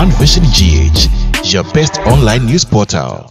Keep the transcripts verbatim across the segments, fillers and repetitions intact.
One Vision G H, your best online news portal.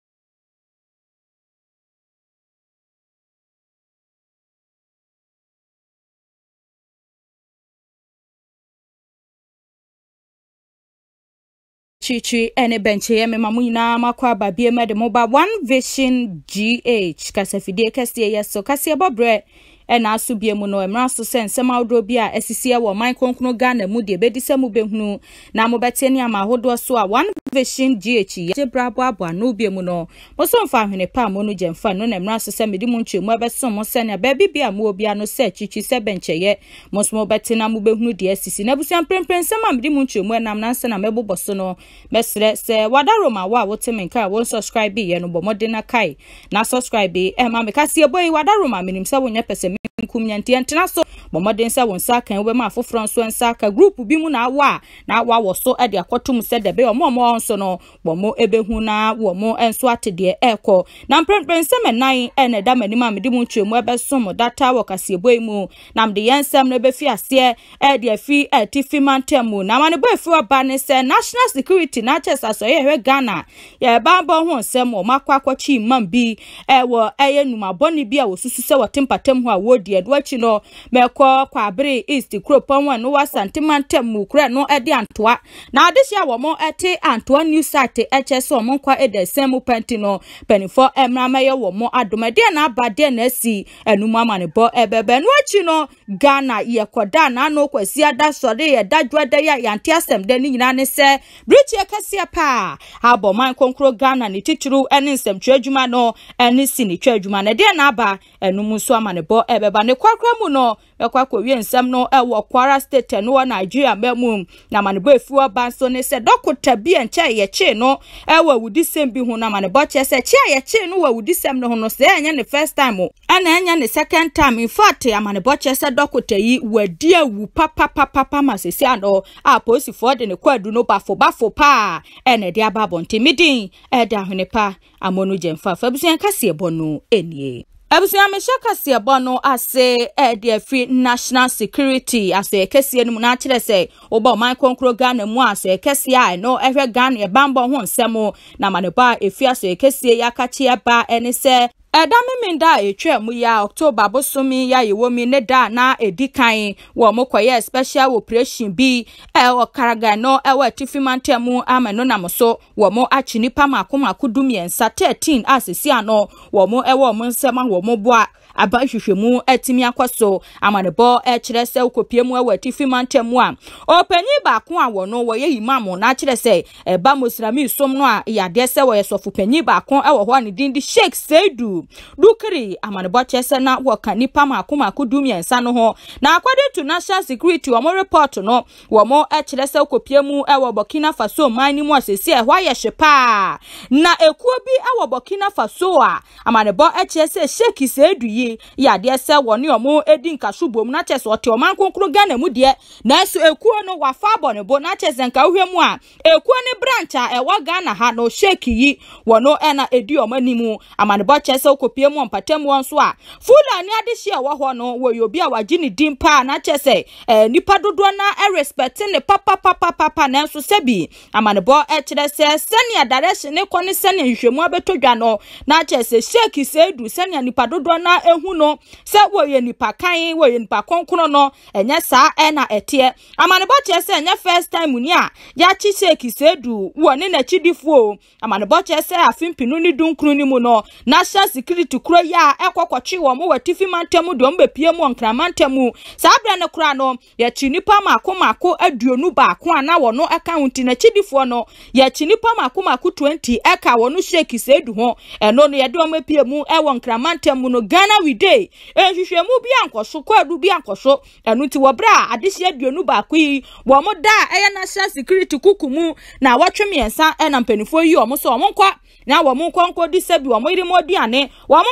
Chichi ene benche me mamuna makwa babie me de moba One Vision G H kasafide kase yeso kase bobre ena asubie mu no emra so sensem awdro bi a esisi e wo man kronkron Ghana mu de bedise mu behunu na mo beteni ama hodo so a One Vision G H ye brabo abo no bie mu no mo so mfa hwene pa mo no gemfa no na emra so se medi mu ntwemu abeso mo se na ba bibia mo obi ano se chichi se benche ye mo so mo betena mu behunu de esisi na busian prempren se ma medi mu ntwemu enam na nse na mebobo so no mesre se wadaroma wa wotemenka won subscribe ye no bo modena kai na subscribe e ma me kase boy wadaroma minim se wonya pese kumnyanti antena so bomoden se won sa kan we ma foforo so nsa ka group bi mu na wa na wa wo so e de akotum se de be omo omo nso no bomo ebehu na wo mo enso atede eko na mprempren se menan e na da manim a mede mu ntwemu ebe so mo data wo kase boy mu na mde yensem no be fi ase e de afi e tifi mantemu na mane boy fi oba ne se national security na chess aso ye hwe Ghana ye ba bo ho nsem o makwa akwachi mam bi e wo eye numa boni bi a wo susu se wo tempatem ho a wo di edwachi no meko kwa abere east kropon wan no wasantimantem mu kura no ede antoa na adehia wo mo ete antoa new site eche so mo kwa edesem penti no penifo emra meye wo mo adomade na abade na asi enuma mane bo ebebe no achi no Ghana ye koda na no kwasi ada sore ye dadwada ya yante asem de ni nyina ne se bridge ye kase pa abo man konkro Ghana ni tituru ene nsem twadwuma no ene si ni twadwuma na de na aba enum so amane bo ebeba ne kwakra mu no ekwa kowie nsem no ewo Kwara state no Nigeria memu na mane bo efuwa banso ne se dokota bi enche ye che no ewo wudisem bi hu na mane bo che se che ye che no wa wudisem no no se enya ne first time ana enya ne second time in fact amane bo che se dokota yi wadi awu papa papa papa masesi ano a police for de ne kwadu no bafo bafo pa ene de ababo ntimidin e da hwene pa amonu gemfa fa busian kase ebono enie Abusia me shaka se ebono ase e de free national security ase kese enu na kire se oba man konkro Ghana mu ase kese a no ehwe Ghana e bambo ho nsemo na maneba efi ase kese ya kache ba ene se Edami minda etwe mu ya October bosomi ya yewomi ne da na edikan wo mokoye special operation bi e o karaga no e wa tifimantemu ameno na moso wo mo achi nipa makoma kudumiensa thirteen asisi ano wo mo e wo mo nsema wo mo boa aba hwehwemu atimi akwaso amanebo e kire se ukopiemu e wa tifimantemu a opanyi ba ko a wo no wo ye imam na kire se e ba mosirami som no a ya de se wo ye sofu panyi ba ko e wo ho ne din di Sheikh Seidu Dukiri amanebo chese na woka nipa makoma kudumiensa no ho na according to national security wo mo report no wo mo e kire se ukopiemu e wo Burkina Faso mani mu asesi e hwa ye hyepa na ekuo bi e wo Burkina Faso a amanebo e kire se Sheikh Seidu yi ya de se wo ne omo edi nkasubom na chese ote oman konkro Ghana mu de na so ekuo no wafa abonebo na chese nka hwemu a ekuo ne branch a e wo Ghana ha no Sheikh yi wo no e na edi omanimu amanebo chese ukopiemu mpatemu wonso a Fulani adehye wo ho no wo yobi a wagini dimpa na chese eh, nipa dodo na e respect ne papa papa papa na nso sebi amanebo e kire se senia direction ne kone senia nhwemu abetodwa no na chese Sheikh Seidu senia nipa dodo na ehu no se wo ye nipa kan wo ye nipa konkono no enye sa e na etie amanebo chese enye first time ni a ya chi Sheikh Seidu wo ne na chidifo amanebo chese afimpinu ni dunkru ni mu no national security kuro ya ekokwochi wo mo watifi mantemu do mbepie mu nkramantemu sabra ne kura no ya chinipa mako mako aduonu ba ko ana wo no account na chidifo no ya chinipa mako mako twenty eka wo no Sheikh Seidu ho eno no ya de o mapie mu e wo nkramantemu no Ghana we day ehwehwemu bi ankoso kwadu bi ankoso eno ti wo bra adehye aduonu ba ko yi wo mo da eye national security kukumu na watwemiensa e na mpanifo yi o mo so o mo nkwa na wo mo nkwa nkwa di sabi wo mo iri mo di ane wo mo nkwa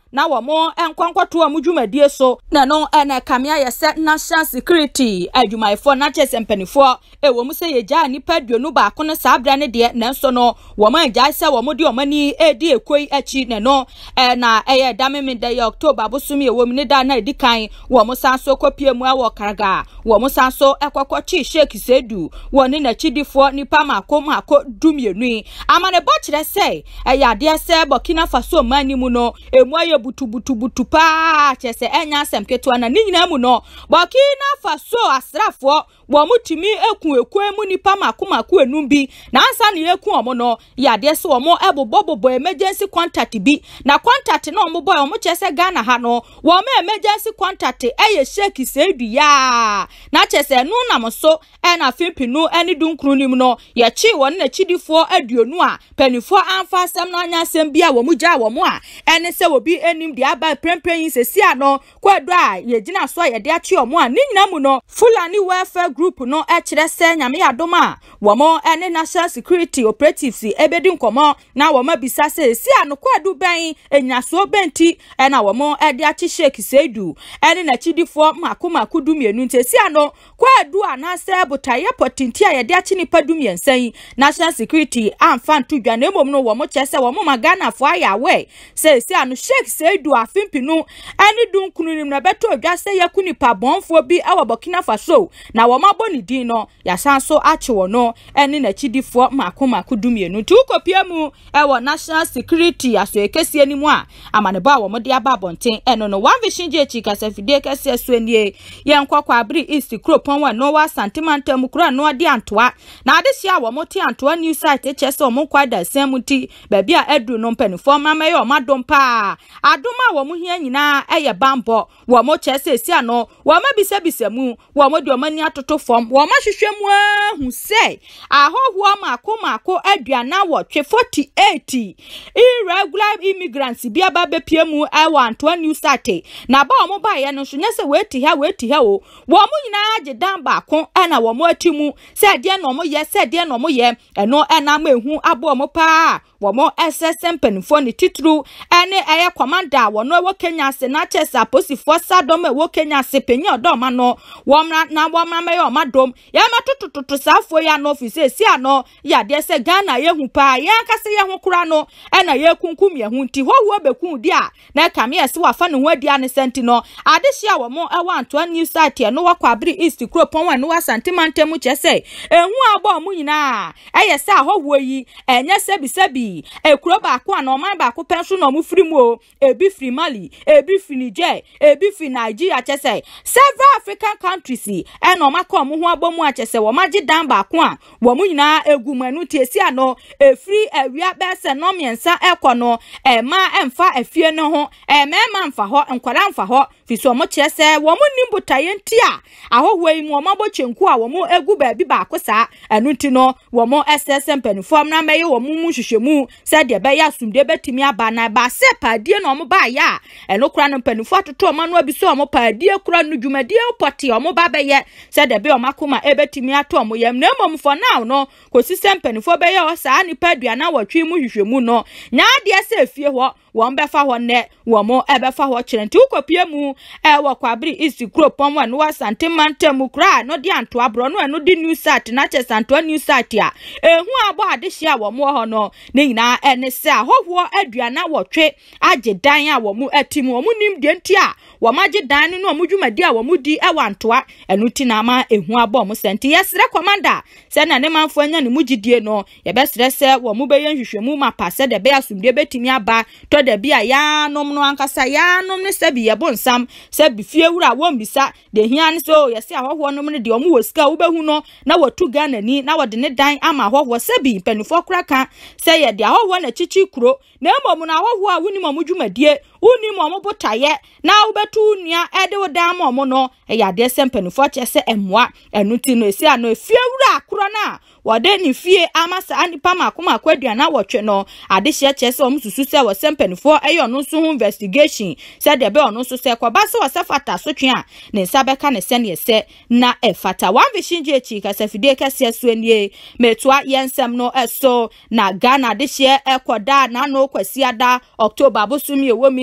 na womo enkwankwato amudwumadie so na no ena kamia yese national security adwumaifo na chese mpanifo ewo mu se yeja nipa duonu ba ko ne sabra ne de na nso no womo agya se womo de omani edi ekoi achi ne no e na eye dameme de ya October bosumi ewo mu ne da na edikan womo sanso kopie mu awo karaga womo sanso ekwakwchi Sheikh Sedu woni na chidifo nipa mako mako dumienu amane bo kire se eye ade se Burkina Faso mani mu no emu aye butu butu butu pa chese enya asem keto na ni nyina mu no Burkina Faso asrafo wo mutimi eku eku emu nipa mako mako enum bi na ansa ne eku omo no ya de se omo ebobobobo emergency contact bi na contact na omo boy omo chese Ghana ha no wo ma emergency contact eye Sheikh Sedu ya na chese nu na moso e na fimpinu eni dunkru nim no ye chi won na chidifo aduonu a panifo anfa asem na anya asem bia wo mu gya wo mu a ene se obi enim de aba prempren yin sesi ano kwadu a ye gina so ye de achi omo a ni nyina mu no Fulani welfare group no e kire se nyame adoma wo mo ene national security operatives ebedi nkomo na wo ma bisa se sesi ano kwadu ben enyaso benti e na wo mo e de achi Sheikh Sedu ene na chidifo makoma kudumienu ntesi ano kwadu anase botaye potinti a ye de achi nipa dumiensan national security amfa ntudwa na emom no wo mo chese wo mo magana fo aya we se se anu Sheikh Sedu afimpinu ani dunkunu nim na beto odwa se yakuni pa bonfo bi awo Burkina Faso na wo maboni din no ya sanso achi wo no eni na chidifo makoma kudumienu tu kopiamu ewo national security aso ekesi animu a amane ba wo mo de aba bonten eno no one vision je chi kasafide kese so enie ye nkwakwa abri east kropon wa no wa santimantem kura no de antoa na ade hia wo mo te antoa new site chese wo mo kwada semuti baby a edu no mpanifo mama ye o madom pa adoma wo mo hia nyina eye bambo wo mo chese esi ano wo ma bisa bisa mu wo mo de omani atoto fom wo ma hwehwemu ahu sei ahoho mako mako aduana wo twe forty-eight irregular immigrants bia ba bepie mu ewa antoa new site na ba wo mo ba ye no so nyese weti ha weti ha o wo mo nyina age dan ba ko na wo mo atimu se de no mo ye se de no mo ye eno ena ma ehu abo mo pa wo mo S S M penfo ni titru ene eye commander wo no wo Kenya se na chesa posifo sadom e wo Kenya se penye odoma no wo mra na wo mra me yo madom ya matotototo safo ya no office si ano ya de se Ghana ye hu pa ya kase ye hu kura no ena ye kunkum ye hu nti ho wo bekun di a na kam ye se wa fa no hwadi ane senti no ade hia wo mo e wa antoa new site no wa kwa abri east kropon wa no wa santimantem chese ehu abo mu nyina eye se ahowo yi enye sebi sebi ekuro ba ko na oman ba ko penso no mu firi mu o ebi firi Mali ebi firi Niger ebi firi Nigeria chese several African countries e no maka omu ho abomu a chese wo magi dan ba ko a wo mu nyina egumanu tiesi ano efiri awia bese no miensa ekono e ma emfa afie no ho e mema mfa ho nkwara mfa ho fiso mo chese wo mu nimbotaye nti a ahohwe yi mu o mabo chenku a wo mu egu ba bi ba ko sa anu nti no wo mo S S M penform na meye wo mu mu hwehwemu se de be ya sumde betimi aba na ba se paadie no mo ba ya eno kura no mpanifo atoto o ma no abi so mo paadie kura no dwumadie opoti o mo ba be ye se de be o makoma ebetimi ato mo yam na mom for now no ko system mpanifo be ye o sa ni paadua na wotwe mu hwehwemu no nya de se fie ho wo mbefa ho ne wo mo ebefa ho kyerenti ukopie mu e wo kwabri isi kropon wa no wa santimantem kura no de anto abro no eno di new site na che santo new site a ehu abo ade hia wo mo ho no ne nyina ene se ahoho aduana wotwe age dan a wo mu atim wo mu nim de nti a wo mage dan no mo dwumadi a wo mu di e wantoa eno ti na ma ehu abo mo senti yesre commander se na ne manfo anya ne mugidie no ye besre se wo mu be yenhwehwemu ma pase de be asumde betimi aba to de bia ya nom no ankasa ya nom ne sabi ye bonsam sabi fie wura wo mbisa de hia ne so ye se ahoho nom ne de omu wosika wo behu no na watu Ghana ni na wode ne dan ama ahoho sabi penifo kraka se ye de ahoho na chichi kuro na emom na ahoho a wuni mo dwumadie wuni mo botaye na wo betu nua ede wo dan mo no e ya de sempenifo chese emwa enuti no esi ano fie wura kuro na wode ni fie amasa anipa makoma kwadua na wotwe no ade hye chese o mususu se wo sempenifo eyo no so ho investigation se de be ono so se kwaba se wo sefata so twe a ne nsabeka ne se ne se na efata one vision je chi kasafide kase so anie metua yensem no eso na Ghana de hye ekoda na no kwasiada October bosumi ewo mi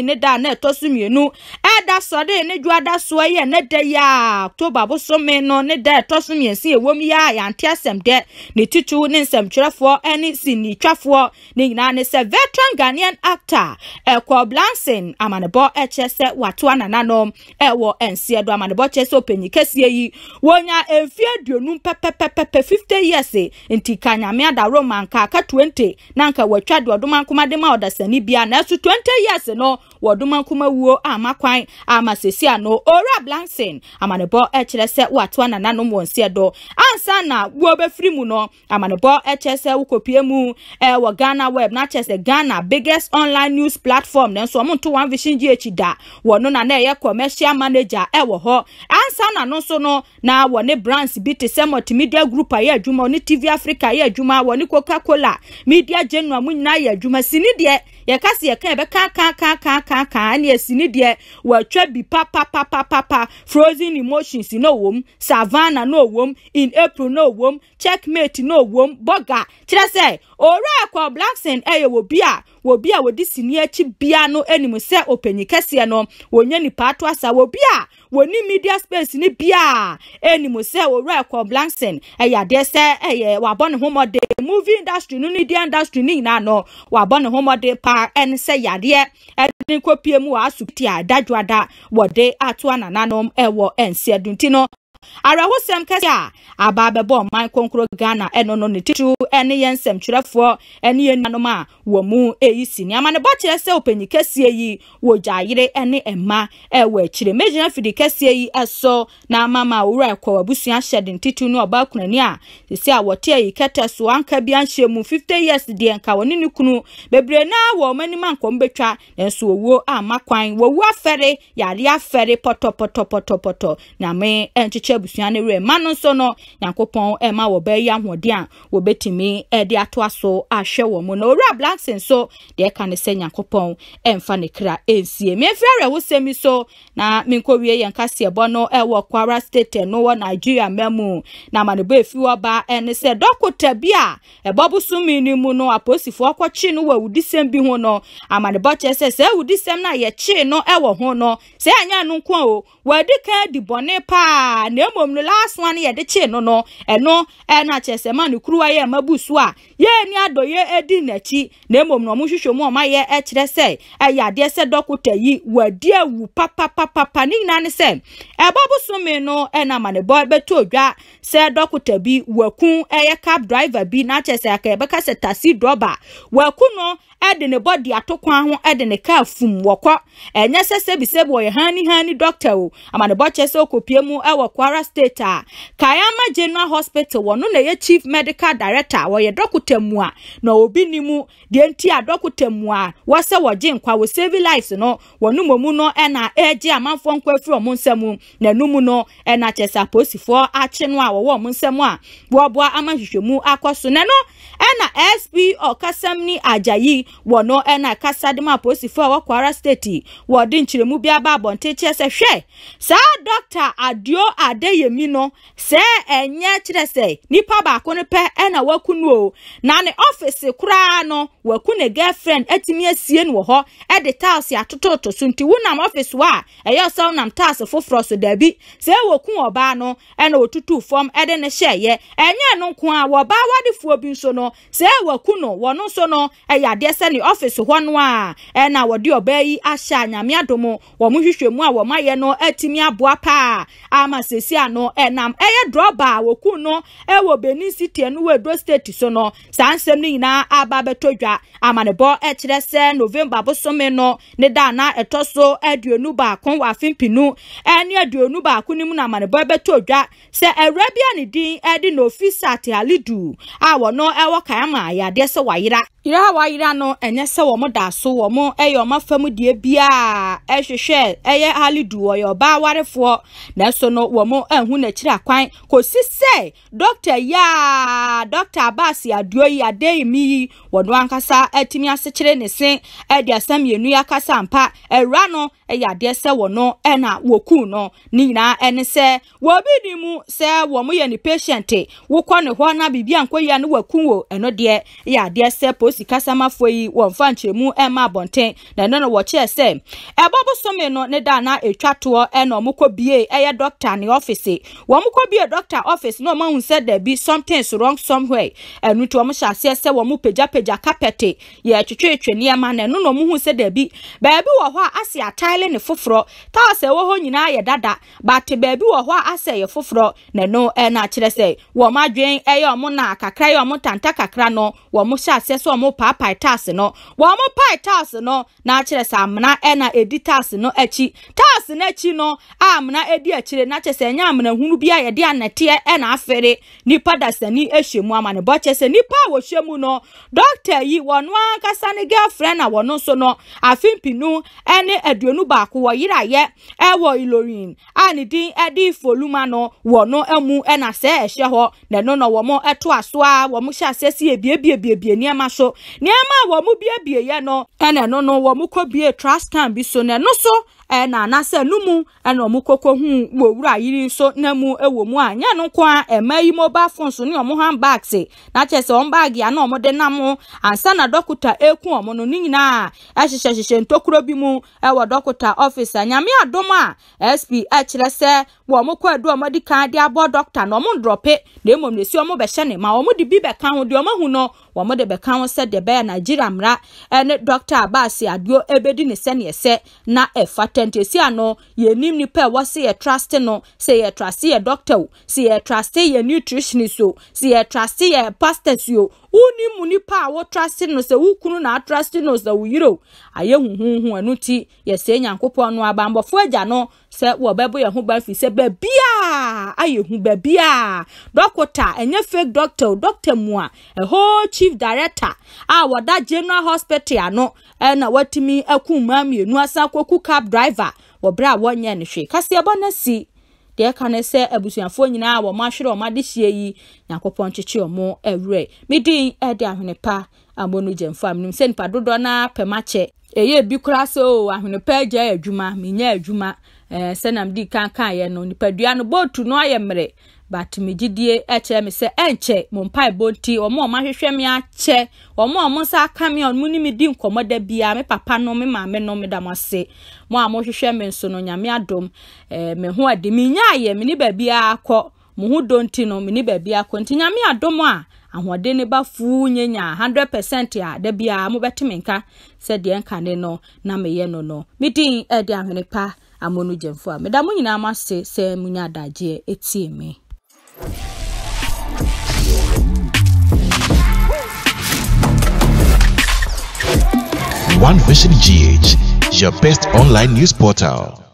ne da na etosu mienu e da sode ne dwada so ye ne da ya October bosome no ne da etosu miensi ewom ya ya ante asem de ne titu ne nsem twerefo ene sini twafo ne nyina ne se veteran Ghanaian actor Ekow Blankson amanebo echese wato anananom ewo ense do amanebo chese openyi kesie yi wonya emfie aduonum pepepepe fifty years enti kanyame ada roman ka ka twenty na nka watwa de odoma nkoma de ma odasani bia na so twenty years no wodoma nkoma wuo amakwan amasesi ano ora Blankson amanebo echese wato anananom wonse do ansa na wo befiri mu no amanebo echese wukopie mu e wo Ghana web na chese Ghana biggest online news platform na so omonto one vision G H da wono na na ye commercial manager e wo ho ansa na no so no na wone brands bi te se multimedia group aye adwuma oni T V Africa aye adwuma woni Coca-Cola media general mu nyina aye adwuma sini de ye kase ye kan be kan kan kan kan kan kan na sini de watwa bi papa papa papa frozen emotions no wom savannah no wom in April no wom checkmate no wom boga kire se ora Ekow Blankson eye wo bia wo bia wo di sini achi bia no animu se openyi kese no wonya ni pato asa wo bia woni media space ni bia animu se ora Ekow Blankson eye ade se eye wa bone homode movie industry no ni di industry ni na no wa bone homode pa en se yade en kopie mu asuti adadwada wode ato anananom ewo ense dunti no Arahusem kese aba bebo man konkro Ghana eno no ne titu ene yensem twerefo ene yenanoma wo mu eyisi ni amane bo kire se openyi kese yi wo jayire ene emma ewo akire mejina fidi kese yi eso na mama owura Ekow abusua hyede titu no oba kunani a sisi a wote yi kete so anka bi anhyemu fifty years de enka woni ni kunu bebre na wo mani man kom betwa enso owo amakwan wo wu afere yare afere poto poto poto poto na me enchiche busuane re manu so no yankopon e ma wo be ya hode a wo betimi e de ato aso ahwe wo mu no ora Blankson so de ka ne se yankopon emfa ne kra ensie me fere wo semi so na minkowie yanka se ebo no e wo Kwara state no wo Nigeria memu na manebo efi wo ba ene se dokota bia e bobu sumi ni mu no aposifo akwachi no wa wudisem bi ho no amanebo chese se wudisem na ye chi no e wo ho no se anya no nko o wadi ka di bone pa na emom no last one ye de chi no no eno e na chese ma no kruwa ye mabusu a ye ni adoye edi nachi na emom no mo hwehwe mu o ma ye e kire se e ya de se dokota yi wadi awu papa papa pa ni na ne se e bobu sumi no e na manebo beto odwa se dokota bi wakun eye cab driver bi na chese aka e beka se taxi driver wakun no ede ne body atokwan ho ede ne car fum wokọ enye sese bi se bo ye hani hani doctor o amane bo chese okopie mu e wo Kwara state a Kayama General Hospital wono na ye chief medical director wo ye doctor mu a na obi ni mu de nti a doctor mu a wo se wo je nkwa wo save lives no wono momu no e na eje amanfo nkwa afiri omo nsam na numu no e na chese aposifo ache no a wo omo nsam a wo boa amahwehwemu akoso ne no e na S P Okasamni Ajayi wono e na kasadema aposifo a wo Kwara state wo de nchiremu bia ba bonte chese hwe sa doctor Adio Adeyemi no se enye kire se nipa ba ko ne pe e na wakunu o na ne office kura no wakune girlfriend etimi asie no ho e de tails atototo so nti wunam office wa e yo so nam tails foforo so dabi se wokun oba no e na otutu form e de ne hyeye enye no nko a wo ba wadefuo bi so no se wakuno wono so no e ya de se ni office ho no a e na wode oba yi ahya nyame adomo wo mo hwehwemu a wo maye no etimi aboa pa ama sesi ano enam eye droba woku no e wo Benin City no we do state so no sansem ni nyina aba betodwa amanebo e kire se November bosome no ne da na etoso aduonu ba kon wa fimpinu ene aduonu ba kunimu na amanebo betodwa se Arabia ni din e di no ofisat alidu a wo no e wo Kayama ya de se wayira ira wayira no enye se wo mo da so wo mo e yo mafam die bia e hwehwe eye alidu wo yo ba warefo na so no wo mo ehun na kira kwan ko sise doctor ya doctor Abasi Aduoyi Adeyemi wono ankasa atimi asekire ne se e de asam yenu yakasa mpa era no e ya de se wono e na woku no ni na ene se wo bi ni mu se wo mo ye ni patient wo kọ ne ho na bibia nkoya ne waku wo eno de ya de se posi kasa mafo yi won fanchemu e ma bonten na no no wo che se e bobo so me no ne da na etwato e no mukọ bie e ye doctor ne office wo mukọ bie doctor office no ma hu said there be something wrong somewhere enu to mo sha se se wo mu peja peja carpet ye twetwe ne ma na no no mu hu said there be baabi wo ho ase atile ne foforo ta se wo ho nyina ye dada but baabi wo ho ase ye foforo na no e na kire se wo ma dwen e ye omo na kakra ye omo tanta kakra no wo mo sha se so omo papa tas no wo mo pai tas no na kire se amna e na editas no achi tas na achi no amna edi akire na kire se nya amna hunu bia ye de anete e na afere nipa dasani ehwemu amane bo kire se nipa wo hwemu no doctor yi wono akasa ne girlfriend na wono so no afimpinu ene aduonu baako wo yira ye e wo ilorin ani din edi foluma no wono emu e na se ehye ho na no no wo mo eto aso a wo mo hya sesi ebie bie bie bie niam so niam wo mo bie bie ye no ene no no wo mo kọ bie trust can bi so na no so e na na se numu ene wo mo kokọ hu wo wura yiri so na mu ewo mu anya no kwa e mai mobile phone so ni wo mo handbags na che se on bag ya na wo mo de nam ansa na doctor eku wo mo no nyina a hyehyɛ hyehyɛ ntokuro bi mu e wo doctor office anyame adom a S P a kire se wo mo kọ adu wo mo di kan de abo doctor no mo drope na emom ne si wo mo be hye ne ma wo mo di bi be kan ho de wo hu no wo mo de be kan ho se de be Nigeria mra ene doctor Abbas adio ebedi ne se ne se na e fatentesi ano ye nim ni pe wo se ye trust no se ye trust ye doctor se ye trust ye nutritionist so se ye trust ye pastor so uni muni pa wo trust no se wukunu na trust no se wuyiro aye huhunhu anu ti ye se nyankopon no abambofo agya no se wo bebo ye ho ba fi se ba bia aye hu ba bia doctor enye fake doctor doctor mu a e ho chief director a wada general hospital ano na watimi akuma mienu asa kwoku cab driver wo bra wonye ne hwe kase abona si de kan se abusuafo nyina wo mahwere o made hie yi yakopon cheche o mo ewre midin e de ahwenepa amonu jemfa mnim se nipa dodo na pemache eye bi kura se o ahwenepa agya adwuma menya adwuma eh se nam di kan kan ye no nipa dua no botu no ayemre but mejidie eche me se enche mo mpai bonti o mo mahwehwe me ache o mo mo sa aka me on muni me di nkomoda bia me papa no me maame no me damase mo a mo hwehwe me nso no nyame adom eh me ho ade me nya ye me ni ba bia akọ mo hu donti no me ni ba bia akọ nti nyame adom a ahode ne ba fu nyenya one hundred percent a da bia mo betime nka se de nka ne no na me ye no no me din e de ahwene pa amonu jemfo a me da mo nyina ma se se munya daje etie me One Vision G H, your best online news portal.